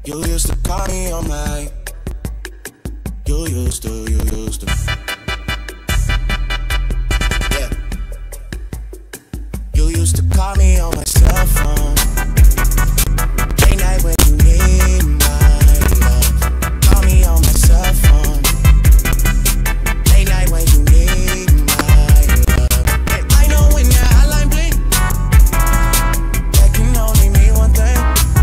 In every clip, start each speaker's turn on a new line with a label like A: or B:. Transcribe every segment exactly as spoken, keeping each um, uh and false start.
A: You used to call me on my. You used to, you used to. Yeah. You used to call me on my cell phone. Late night when you need my love. Call me on my cell phone. Late night when you need my love. And I know when that hotline blink, that can only mean one thing.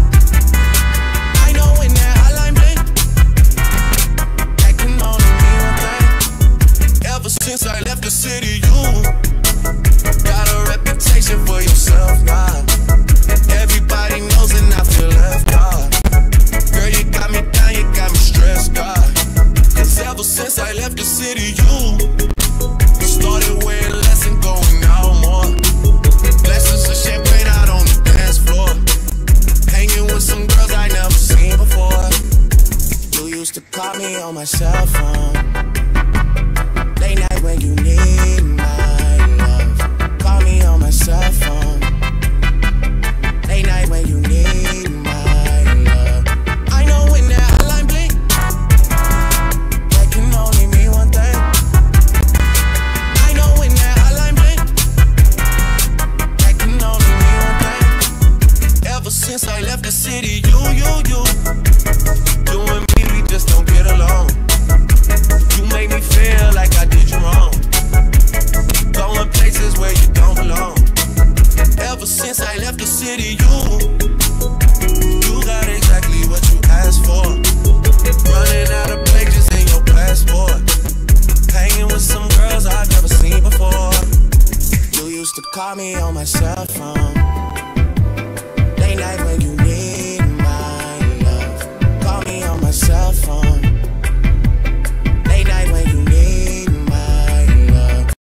A: I know when that hotline blink, that can only mean one thing. Ever since I left the city, you got a reputation for yourself now. Everybody knows and I feel left out. Girl, you got me down, you got me stressed out. Cause ever since I left the city, you started wearing less and going out more. Glasses of champagne out on the dance floor. Hanging with some girls I never seen before. You used to call me on my cell phone. Late night when you need my love. Call me on my cell phone. Late night when you need my love. I know when that hotline blink, that can only mean one thing. I know when that hotline blink, that can only mean one thing. Ever since I left the city, you, you, you, you and me, we just don't get along. You make me feel like I did you wrong. Going places where you don't belong. Ever since I left the city, you You got exactly what you asked for. Running out of pages in your passport. Hanging with some girls I've never seen before. You used to call me on my cell phone.